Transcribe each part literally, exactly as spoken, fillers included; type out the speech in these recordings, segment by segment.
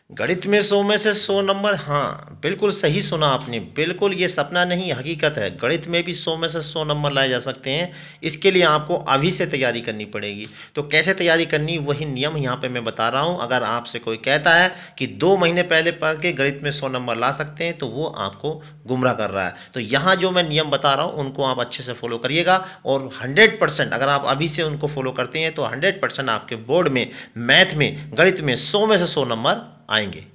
गणित में सौ में से सौ नंबर, हाँ बिल्कुल सही सुना आपने। बिल्कुल ये सपना नहीं, हकीकत है। गणित में भी सौ में से सौ नंबर लाए जा सकते हैं। इसके लिए आपको अभी से तैयारी करनी पड़ेगी। तो कैसे तैयारी करनी, वही नियम यहाँ पे मैं बता रहा हूँ। अगर आपसे कोई कहता है कि दो महीने पहले पढ़ के गणित में सौ नंबर ला सकते हैं, तो वो आपको गुमराह कर रहा है। तो यहाँ जो मैं नियम बता रहा हूँ उनको आप अच्छे से फॉलो करिएगा, और हंड्रेड परसेंट अगर आप अभी से उनको फॉलो करते हैं तो हंड्रेड परसेंट आपके बोर्ड में, मैथ में, गणित में सौ में से सौ नंबर आएंगे।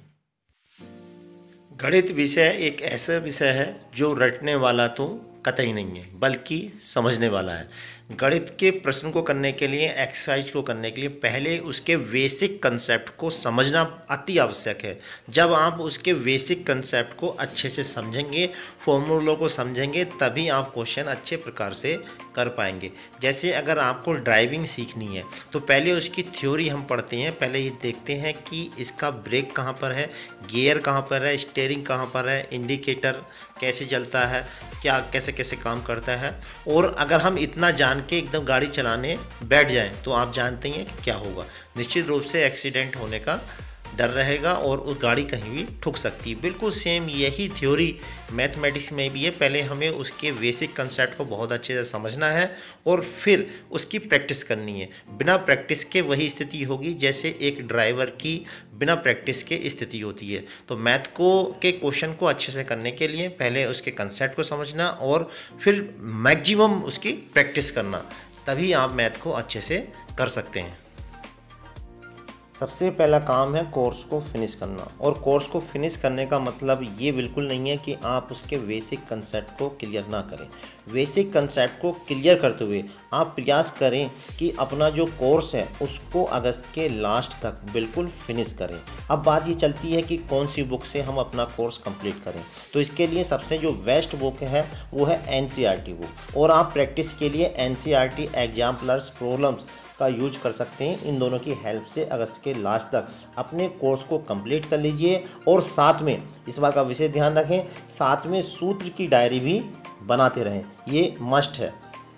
गणित विषय एक ऐसा विषय है जो रटने वाला तो कतई नहीं है, बल्कि समझने वाला है। गणित के प्रश्न को करने के लिए, एक्सरसाइज को करने के लिए पहले उसके बेसिक कंसेप्ट को समझना अति आवश्यक है। जब आप उसके बेसिक कंसेप्ट को अच्छे से समझेंगे, फॉर्मूलों को समझेंगे, तभी आप क्वेश्चन अच्छे प्रकार से कर पाएंगे। जैसे अगर आपको ड्राइविंग सीखनी है तो पहले उसकी थ्योरी हम पढ़ते हैं। पहले ये देखते हैं कि इसका ब्रेक कहाँ पर है, गियर कहाँ पर है, स्टीयरिंग कहाँ पर है, इंडिकेटर कैसे जलता है, क्या कैसे कैसे काम करता है। और अगर हम इतना जान के एकदम गाड़ी चलाने बैठ जाएं तो आप जानते हैं कि क्या होगा। निश्चित रूप से एक्सीडेंट होने का डर रहेगा और उस गाड़ी कहीं भी ठुक सकती है। बिल्कुल सेम यही थ्योरी मैथमेटिक्स में भी है। पहले हमें उसके बेसिक कंसेप्ट को बहुत अच्छे से समझना है और फिर उसकी प्रैक्टिस करनी है। बिना प्रैक्टिस के वही स्थिति होगी जैसे एक ड्राइवर की बिना प्रैक्टिस के स्थिति होती है। तो मैथ को के क्वेश्चन को अच्छे से करने के लिए पहले उसके कंसेप्ट को समझना और फिर मैक्सिमम उसकी प्रैक्टिस करना, तभी आप मैथ को अच्छे से कर सकते हैं। सबसे पहला काम है कोर्स को फिनिश करना। और कोर्स को फिनिश करने का मतलब ये बिल्कुल नहीं है कि आप उसके बेसिक कंसेप्ट को क्लियर ना करें। बेसिक कंसेप्ट को क्लियर करते हुए आप प्रयास करें कि अपना जो कोर्स है उसको अगस्त के लास्ट तक बिल्कुल फिनिश करें। अब बात ये चलती है कि कौन सी बुक से हम अपना कोर्स कंप्लीट करें। तो इसके लिए सबसे जो बेस्ट बुक है वो है N C R T book. और आप प्रैक्टिस के लिए N C R T exemplars problems का यूज कर सकते हैं। इन दोनों की हेल्प से अगस्त के लास्ट तक अपने कोर्स को कंप्लीट कर लीजिए। और साथ में इस बात का विशेष ध्यान रखें, साथ में सूत्र की डायरी भी बनाते रहें, ये मस्ट है।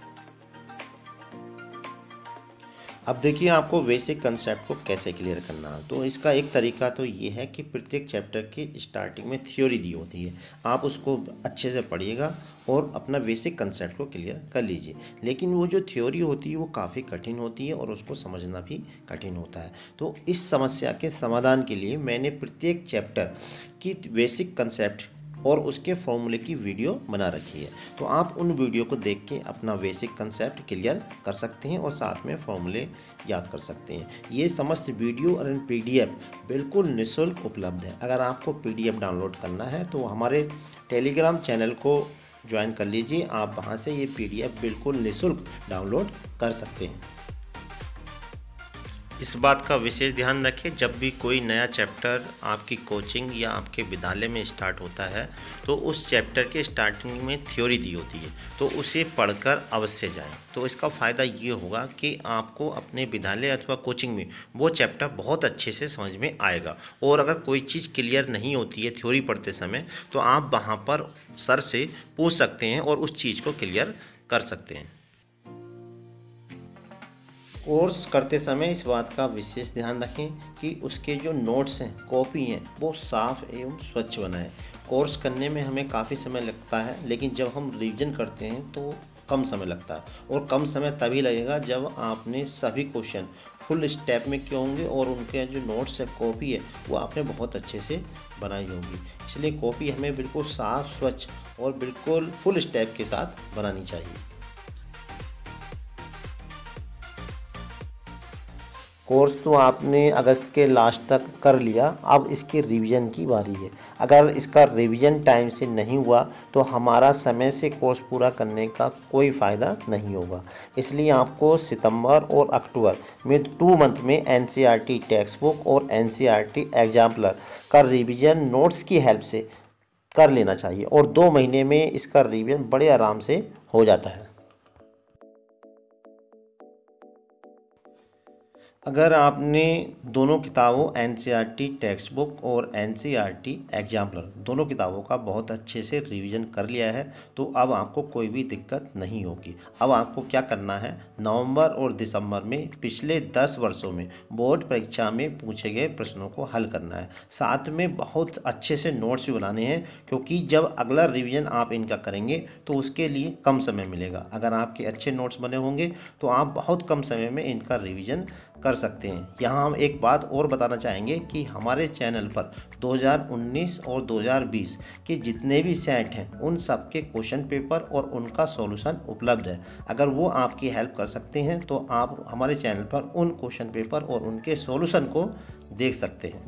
अब देखिए आपको बेसिक कंसेप्ट को कैसे क्लियर करना है। तो इसका एक तरीका तो ये है कि प्रत्येक चैप्टर की स्टार्टिंग में थ्योरी दी होती है, आप उसको अच्छे से पढ़िएगा और अपना बेसिक कंसेप्ट को क्लियर कर लीजिए। लेकिन वो जो थ्योरी होती है वो काफ़ी कठिन होती है और उसको समझना भी कठिन होता है। तो इस समस्या के समाधान के लिए मैंने प्रत्येक चैप्टर की बेसिक कंसेप्ट और उसके फॉर्मूले की वीडियो बना रखी है। तो आप उन वीडियो को देख के अपना बेसिक कंसेप्ट क्लियर कर सकते हैं और साथ में फॉर्मूले याद कर सकते हैं। ये समस्त वीडियो और पीडीएफ बिल्कुल निःशुल्क उपलब्ध है। अगर आपको पीडीएफ डाउनलोड करना है तो हमारे टेलीग्राम चैनल को ज्वाइन कर लीजिए। आप वहाँ से ये पीडीएफ बिल्कुल निःशुल्क डाउनलोड कर सकते हैं। इस बात का विशेष ध्यान रखें, जब भी कोई नया चैप्टर आपकी कोचिंग या आपके विद्यालय में स्टार्ट होता है तो उस चैप्टर के स्टार्टिंग में थ्योरी दी होती है, तो उसे पढ़कर अवश्य जाएं। तो इसका फ़ायदा ये होगा कि आपको अपने विद्यालय अथवा कोचिंग में वो चैप्टर बहुत अच्छे से समझ में आएगा। और अगर कोई चीज़ क्लियर नहीं होती है थ्योरी पढ़ते समय तो आप वहाँ पर सर से पूछ सकते हैं और उस चीज़ को क्लियर कर सकते हैं। कोर्स करते समय इस बात का विशेष ध्यान रखें कि उसके जो नोट्स हैं, कॉपी हैं, वो साफ़ एवं स्वच्छ बनाएं। कोर्स करने में हमें काफ़ी समय लगता है, लेकिन जब हम रिवीजन करते हैं तो कम समय लगता है। और कम समय तभी लगेगा जब आपने सभी क्वेश्चन फुल स्टेप में किए होंगे और उनके जो नोट्स है, कॉपी है, वो आपने बहुत अच्छे से बनाई होगी। इसलिए कॉपी हमें बिल्कुल साफ़, स्वच्छ और बिल्कुल फुल स्टेप के साथ बनानी चाहिए। कोर्स तो आपने अगस्त के लास्ट तक कर लिया, अब इसके रिवीजन की बारी है। अगर इसका रिवीजन टाइम से नहीं हुआ तो हमारा समय से कोर्स पूरा करने का कोई फ़ायदा नहीं होगा। इसलिए आपको सितंबर और अक्टूबर में टू मंथ में एनसीईआरटी टेक्स्ट बुक और एनसीईआरटी एग्जाम्पलर का रिवीजन नोट्स की हेल्प से कर लेना चाहिए और दो महीने में इसका रिवीजन बड़े आराम से हो जाता है। अगर आपने दोनों किताबों एनसीईआरटी टेक्स्ट बुक और एनसीईआरटी एग्जाम्पलर दोनों किताबों का बहुत अच्छे से रिवीजन कर लिया है तो अब आपको कोई भी दिक्कत नहीं होगी। अब आपको क्या करना है, नवंबर और दिसंबर में पिछले दस वर्षों में बोर्ड परीक्षा में पूछे गए प्रश्नों को हल करना है। साथ में बहुत अच्छे से नोट्स भी बनाने हैं, क्योंकि जब अगला रिवीजन आप इनका करेंगे तो उसके लिए कम समय मिलेगा। अगर आपके अच्छे नोट्स बने होंगे तो आप बहुत कम समय में इनका रिवीजन कर सकते हैं। यहाँ हम एक बात और बताना चाहेंगे कि हमारे चैनल पर दो हज़ार उन्नीस और दो हज़ार बीस के जितने भी सेट हैं उन सब के क्वेश्चन पेपर और उनका सॉल्यूशन उपलब्ध है। अगर वो आपकी हेल्प कर सकते हैं तो आप हमारे चैनल पर उन क्वेश्चन पेपर और उनके सॉल्यूशन को देख सकते हैं।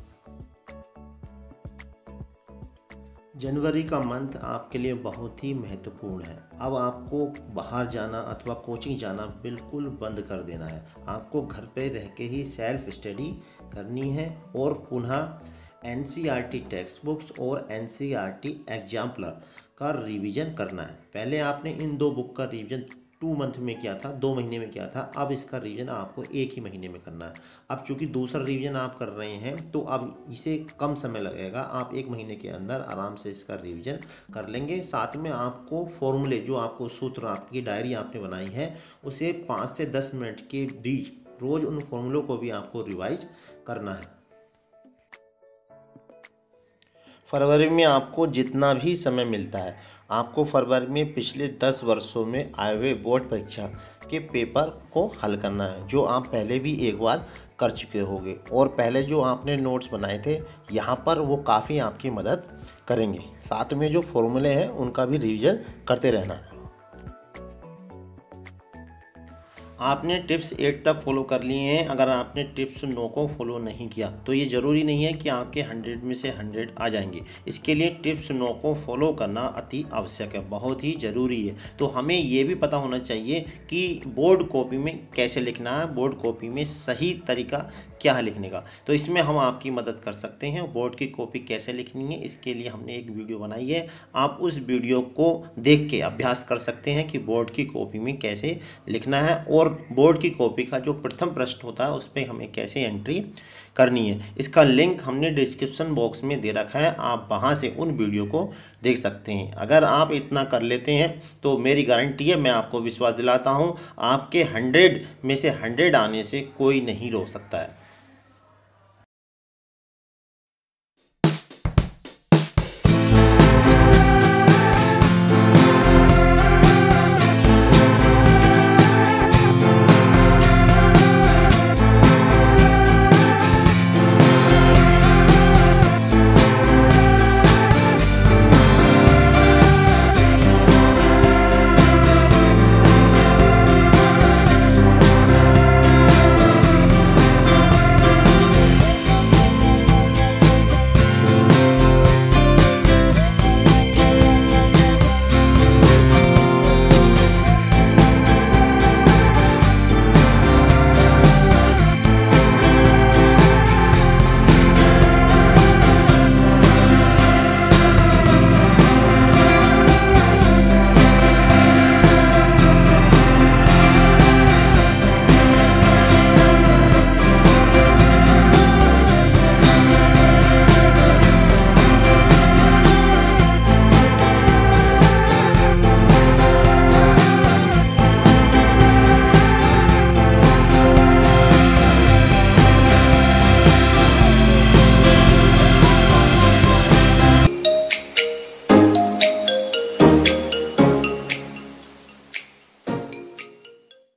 जनवरी का मंथ आपके लिए बहुत ही महत्वपूर्ण है। अब आपको बाहर जाना अथवा कोचिंग जाना बिल्कुल बंद कर देना है। आपको घर पे रह के ही सेल्फ स्टडी करनी है और पुनः एनसीईआरटी टेक्स्ट बुक्स और एनसीईआरटी एग्जाम्पलर का रिवीजन करना है। पहले आपने इन दो बुक का रिवीजन टू मंथ में किया था, दो महीने में किया था। अब इसका रिवीजन आपको एक ही महीने में करना है। अब चूंकि दूसरा रिवीजन आप कर रहे हैं तो अब इसे कम समय लगेगा। आप एक महीने के अंदर आराम से इसका रिवीजन कर लेंगे। साथ में आपको फॉर्मूले, जो आपको सूत्र, आपकी डायरी आपने बनाई है, उसे पाँच से दस मिनट के बीच रोज़ उन फॉर्मूलों को भी आपको रिवाइज करना है। फरवरी में आपको जितना भी समय मिलता है, आपको फरवरी में पिछले दस वर्षों में आए हुए बोर्ड परीक्षा के पेपर को हल करना है, जो आप पहले भी एक बार कर चुके होंगे। और पहले जो आपने नोट्स बनाए थे यहाँ पर, वो काफ़ी आपकी मदद करेंगे। साथ में जो फॉर्मूले हैं उनका भी रिवीजन करते रहना है। आपने टिप्स एट तक फॉलो कर लिए हैं। अगर आपने टिप्स नौ को फॉलो नहीं किया तो ये ज़रूरी नहीं है कि आपके हंड्रेड में से हंड्रेड आ जाएंगे। इसके लिए टिप्स नौ को फॉलो करना अति आवश्यक है, बहुत ही ज़रूरी है। तो हमें ये भी पता होना चाहिए कि बोर्ड कॉपी में कैसे लिखना है, बोर्ड कॉपी में सही तरीका क्या है लिखने का। तो इसमें हम आपकी मदद कर सकते हैं। बोर्ड की कॉपी कैसे लिखनी है, इसके लिए हमने एक वीडियो बनाई है। आप उस वीडियो को देख के अभ्यास कर सकते हैं कि बोर्ड की कॉपी में कैसे लिखना है और बोर्ड की कॉपी का जो प्रथम प्रश्न होता है उस पर हमें कैसे एंट्री करनी है। इसका लिंक हमने डिस्क्रिप्शन बॉक्स में दे रखा है, आप वहां से उन वीडियो को देख सकते हैं। अगर आप इतना कर लेते हैं तो मेरी गारंटी है, मैं आपको विश्वास दिलाता हूं, आपके हंड्रेड में से हंड्रेड आने से कोई नहीं रोक सकता है।